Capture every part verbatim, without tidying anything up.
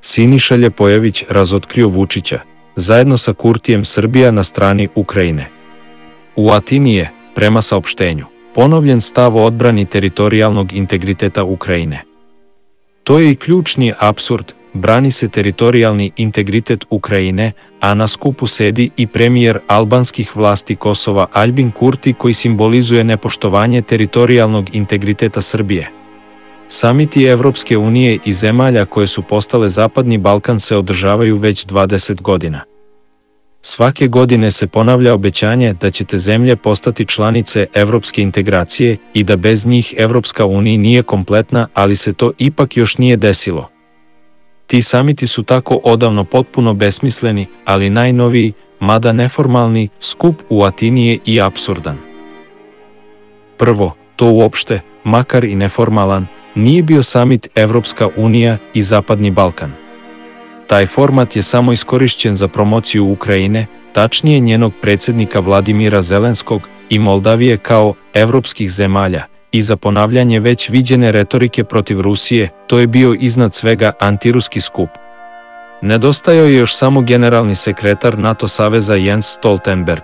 Siniša Ljepojević razotkrio Vučića, zajedno sa Kurtijem Srbija na strani Ukrajine. U Atini je, prema saopštenju, ponovljen stav o odbrani teritorijalnog integriteta Ukrajine. To je i ključni apsurd, brani se teritorijalni integritet Ukrajine, a na skupu sedi i premijer albanskih vlasti Kosova Aljbin Kurti koji simbolizuje nepoštovanje teritorijalnog integriteta Srbije. Samiti Evropske unije i zemalja koje su postale Zapadni Balkan se održavaju već dvadeset godina. Svake godine se ponavlja obećanje da će te zemlje postati članice evropske integracije i da bez njih Evropska unija nije kompletna, ali se to ipak još nije desilo. Ti samiti su tako odavno potpuno besmisleni, ali najnoviji, mada neformalni, skup u Atini je i apsurdan. Prvo, to uopšte, makar i neformalan, nije bio samit Evropska unija i Zapadni Balkan. Taj format je samo iskorišćen za promociju Ukrajine, tačnije njenog predsjednika Vladimira Zelenskog i Moldavije kao evropskih zemalja, i za ponavljanje već viđene retorike protiv Rusije. To je bio iznad svega antiruski skup. Nedostajao je još samo generalni sekretar NATO saveza Jens Stoltenberg.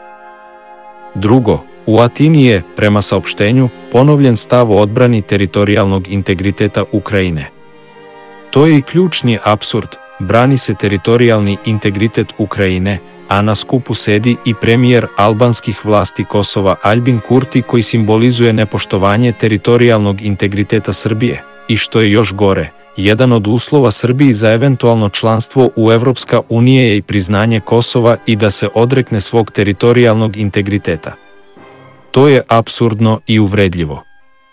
Drugo, u Atini je, prema saopštenju, ponovljen stav o odbrani teritorijalnog integriteta Ukrajine. To je i ključni apsurd, brani se teritorijalni integritet Ukrajine, a na skupu sedi i premijer albanskih vlasti Kosova Aljbin Kurti koji simbolizuje nepoštovanje teritorijalnog integriteta Srbije, i što je još gore, jedan od uslova Srbiji za eventualno članstvo u Evropska unija je i priznanje Kosova i da se odrekne svog teritorijalnog integriteta. To je apsurdno i uvredljivo.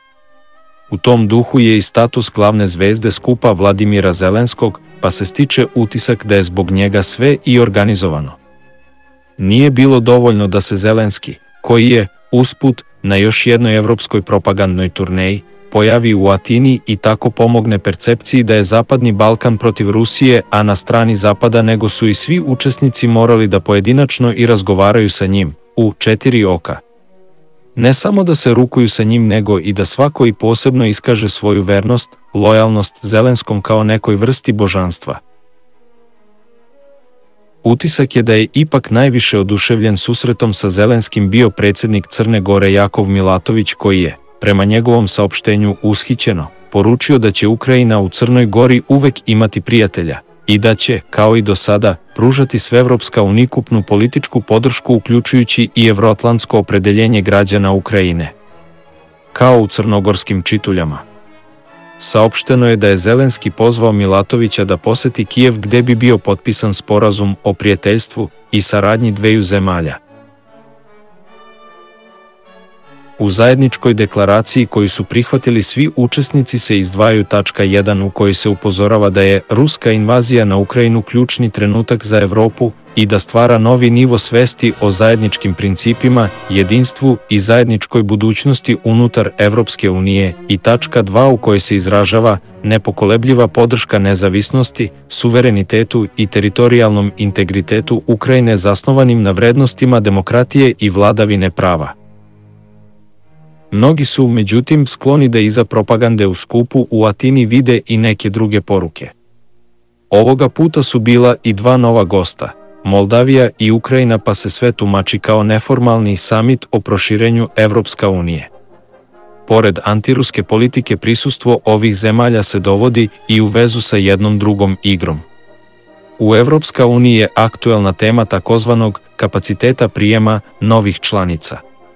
U tom duhu je i status glavne zvezde skupa Vladimira Zelenskog, pa se stiče utisak da je zbog njega sve i organizovano. Nije bilo dovoljno da se Zelenski, koji je, usput, na još jednoj evropskoj propagandnoj turneji, pojavi u Atini i tako pomogne percepciji da je Zapadni Balkan protiv Rusije, a na strani Zapada, nego su i svi učesnici morali da pojedinačno i razgovaraju sa njim, u četiri oka. Ne samo da se rukuju sa njim, nego i da svako i posebno iskaže svoju vernost, lojalnost Zelenskom kao nekoj vrsti božanstva. Utisak je da je ipak najviše oduševljen susretom sa Zelenskim bio predsjednik Crne Gore Jakov Milatović koji je, prema njegovom saopštenju ushićeno, poručio da će Ukrajina u Crnoj Gori uvek imati prijatelja i da će, kao i do sada, pružati sveevropska unikupnu političku podršku uključujući i evroatlantsko opredeljenje građana Ukrajine. Kao u crnogorskim čituljama. Saopšteno je da je Zelenski pozvao Milatovića da poseti Kijev gde bi bio potpisan sporazum o prijateljstvu i saradnji dveju zemalja. U zajedničkoj deklaraciji koju su prihvatili svi učesnici se izdvajaju tačka jedan u kojoj se upozorava da je ruska invazija na Ukrajinu ključni trenutak za Evropu i da stvara novi nivo svesti o zajedničkim principima, jedinstvu i zajedničkoj budućnosti unutar Evropske unije i tačka dva u kojoj se izražava nepokolebljiva podrška nezavisnosti, suverenitetu i teritorijalnom integritetu Ukrajine zasnovanim na vrednostima demokratije i vladavine prava. Mnogi su, međutim, skloni da iza propagande u skupu u Atini vide i neke druge poruke. Ovoga puta su bila i dva nova gosta, Moldavija i Ukrajina, pa se sve tumači kao neformalni samit o proširenju Evropska unije. Pored antiruske politike, prisustvo ovih zemalja se dovodi i u vezu sa jednom drugom igrom. U Evropska unija je aktuelna tema takozvanog kapaciteta prijema novih članica.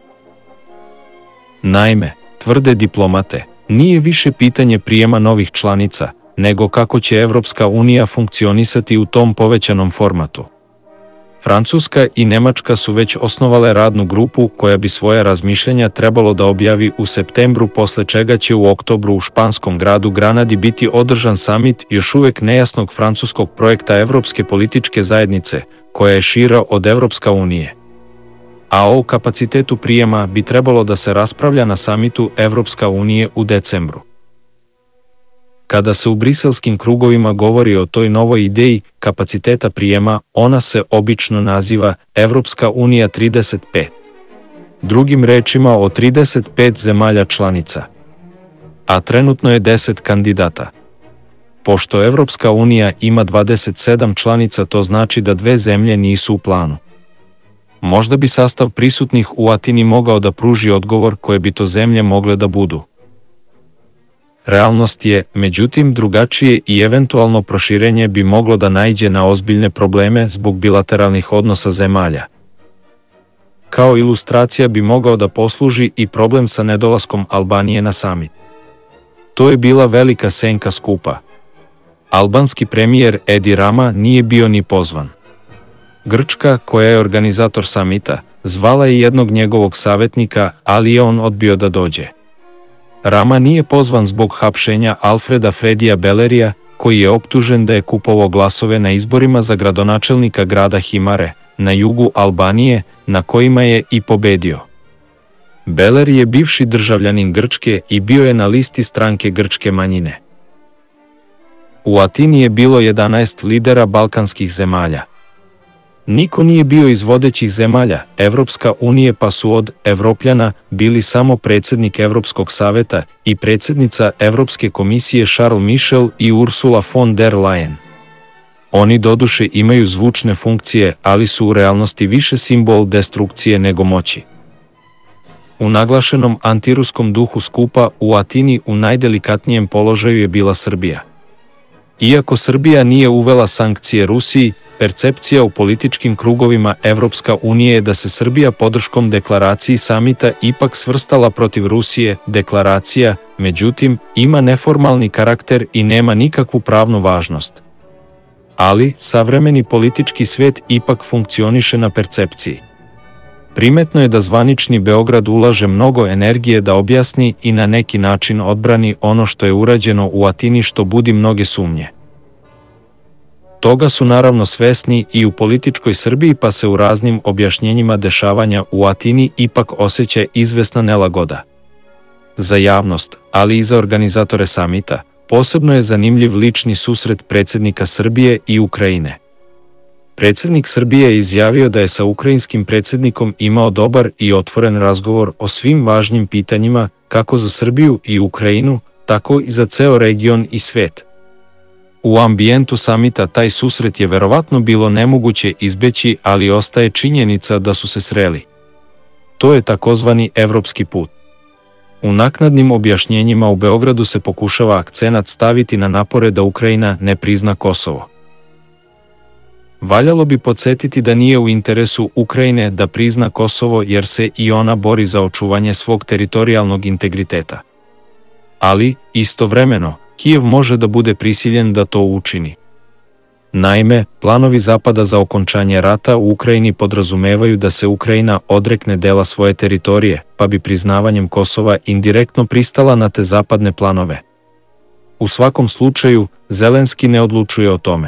Naime, tvrde diplomate, nije više pitanje prijema novih članica, nego kako će Evropska unija funkcionisati u tom povećanom formatu. Francuska i Nemačka su već osnovale radnu grupu koja bi svoja razmišljanja trebalo da objavi u septembru, posle čega će u oktobru u španskom gradu Granadi biti održan samit još uvek nejasnog francuskog projekta Evropske političke zajednice, koja je šira od Evropska unije. A o kapacitetu prijema bi trebalo da se raspravlja na samitu Evropska unije u decembru. Kada se u briselskim krugovima govori o toj novoj ideji kapaciteta prijema, ona se obično naziva Evropska unija trideset pet. Drugim rečima, o trideset pet zemalja članica. A trenutno je deset kandidata. Pošto Evropska unija ima dvadeset sedam članica, to znači da dve zemlje nisu u planu. Možda bi sastav prisutnih u Atini mogao da pruži odgovor koje bi to zemlje mogle da budu. Realnost je, međutim, drugačije i eventualno proširenje bi moglo da naiđe na ozbiljne probleme zbog bilateralnih odnosa zemalja. Kao ilustracija bi mogao da posluži i problem sa nedolaskom Albanije na samit. To je bila velika senka skupa. Albanski premijer Edi Rama nije bio ni pozvan. Grčka, koja je organizator samita, zvala je jednog njegovog savjetnika, ali je on odbio da dođe. Rama nije pozvan zbog hapšenja Alfreda Fredija Belerija, koji je optužen da je kupovao glasove na izborima za gradonačelnika grada Himare, na jugu Albanije, na kojima je i pobedio. Beler je bivši državljanin Grčke i bio je na listi stranke grčke manjine. U Atini je bilo jedanaest lidera balkanskih zemalja. Niko nije bio iz vodećih zemalja Evropska unije, pa su od Evropljana bili samo predsjednik Evropskog saveta i predsjednica Evropske komisije Charles Michel i Ursula von der Leyen. Oni doduše imaju zvučne funkcije, ali su u realnosti više simbol destrukcije nego moći. U naglašenom antiruskom duhu skupa u Atini u najdelikatnijem položaju je bila Srbija. Iako Srbija nije uvela sankcije Rusiji, percepcija u političkim krugovima Evropska unije je da se Srbija podrškom deklaraciji samita ipak svrstala protiv Rusije. Deklaracija, međutim, ima neformalni karakter i nema nikakvu pravnu važnost. Ali, savremeni politički svet ipak funkcioniše na percepciji. Primetno je da zvanični Beograd ulaže mnogo energije da objasni i na neki način odbrani ono što je urađeno u Atini, što budi mnoge sumnje. Toga su naravno svesni i u političkoj Srbiji, pa se u raznim objašnjenjima dešavanja u Atini ipak osjeća izvesna nelagoda. Za javnost, ali i za organizatore samita, posebno je zanimljiv lični susret predsjednika Srbije i Ukrajine. Predsjednik Srbije je izjavio da je sa ukrajinskim predsjednikom imao dobar i otvoren razgovor o svim važnim pitanjima, kako za Srbiju i Ukrajinu, tako i za ceo region i svet. U ambijentu samita taj susret je verovatno bilo nemoguće izbeći, ali ostaje činjenica da su se sreli. To je takozvani evropski put. U naknadnim objašnjenjima u Beogradu se pokušava akcenat staviti na napore da Ukrajina ne prizna Kosovo. Valjalo bi podsjetiti da nije u interesu Ukrajine da prizna Kosovo, jer se i ona bori za očuvanje svog teritorijalnog integriteta. Ali, istovremeno, Kijev može da bude prisiljen da to učini. Naime, planovi Zapada za okončanje rata u Ukrajini podrazumevaju da se Ukrajina odrekne dela svoje teritorije, pa bi priznavanjem Kosova indirektno pristala na te zapadne planove. U svakom slučaju, Zelenski ne odlučuje o tome.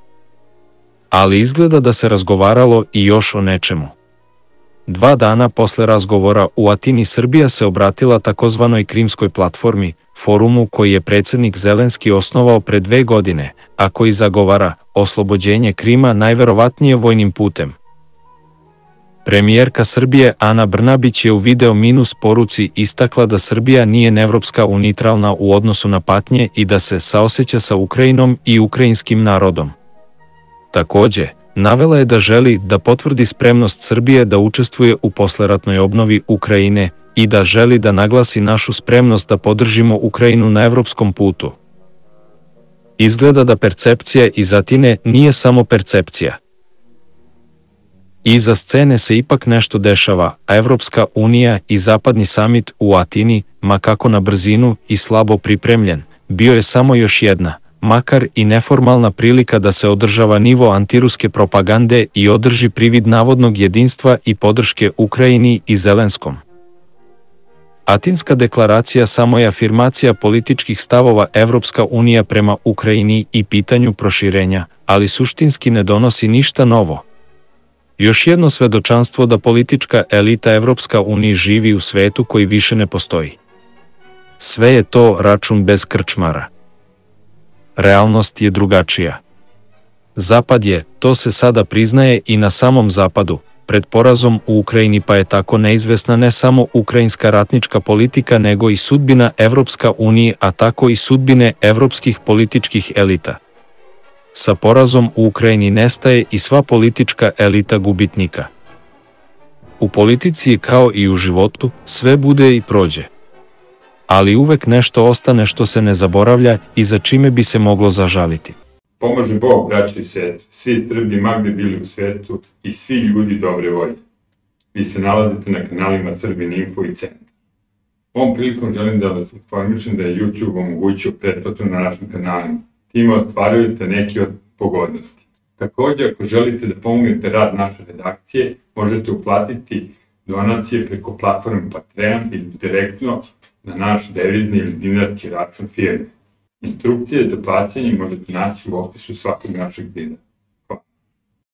Ali izgleda da se razgovaralo i još o nečemu. Dva dana posle razgovora u Atini Srbija se obratila takozvanoj Krimskoj platformi, forumu koji je predsjednik Zelenski osnovao pre dve godine, a koji zagovara oslobođenje Krima najverovatnije vojnim putem. Premijerka Srbije Ana Brnabić je u video minus poruci istakla da Srbija nije neevropska unitralna u odnosu na patnje i da se saoseća sa Ukrajinom i ukrajinskim narodom. Takođe, navela je da želi da potvrdi spremnost Srbije da učestvuje u posleratnoj obnovi Ukrajine i da želi da naglasi našu spremnost da podržimo Ukrajinu na evropskom putu. Izgleda da percepcija iz Atine nije samo percepcija. Iza scene se ipak nešto dešava, a Evropska unija i zapadni samit u Atini, ma kako na brzinu i slabo pripremljen, bio je samo još jedna, makar i neformalna prilika da se održava nivo antiruske propagande i održi privid navodnog jedinstva i podrške Ukrajini i Zelenskom. Atinska deklaracija samo je afirmacija političkih stavova Evropska unija prema Ukrajini i pitanju proširenja, ali suštinski ne donosi ništa novo. Još jedno svedočanstvo da politička elita Evropska unija živi u svetu koji više ne postoji. Sve je to račun bez krčmara. Realnost je drugačija. Zapad je, to se sada priznaje i na samom zapadu, pred porazom u Ukrajini, pa je tako neizvesna ne samo ukrajinska ratnička politika nego i sudbina Evropska unije, a tako i sudbine evropskih političkih elita. Sa porazom u Ukrajini nestaje i sva politička elita gubitnika. U politici kao i u životu sve bude i prođe. Ali uvek nešto ostane što se ne zaboravlja i za čime bi se moglo zažaliti. Pomože Bog, braćo i sestre, svi Srbi ma gde bili u svetu i svi ljudi dobre volje. Vi se nalazite na kanalima Srbin Info i Centar. Ovom prilikom želim da vas informišem da je YouTube omogućio pretplatu na našim kanalima. Time ostvarujete neke od pogodnosti. Također, ako želite da pomognete rad naše redakcije, možete uplatiti donacije preko platforme Patreon ili direktno na naš devizni ili dinarski račun firme. Instrukcije za plaćanje možete naći u opisu svakog našeg videa.